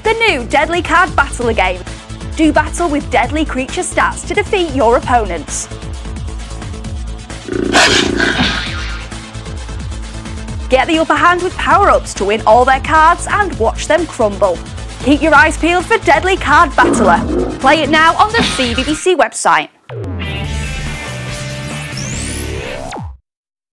The new Deadly Card Battler game. Do battle with deadly creature stats to defeat your opponents. Get the upper hand with power-ups to win all their cards and watch them crumble. Keep your eyes peeled for Deadly Card Battler. Play it now on the CBBC website.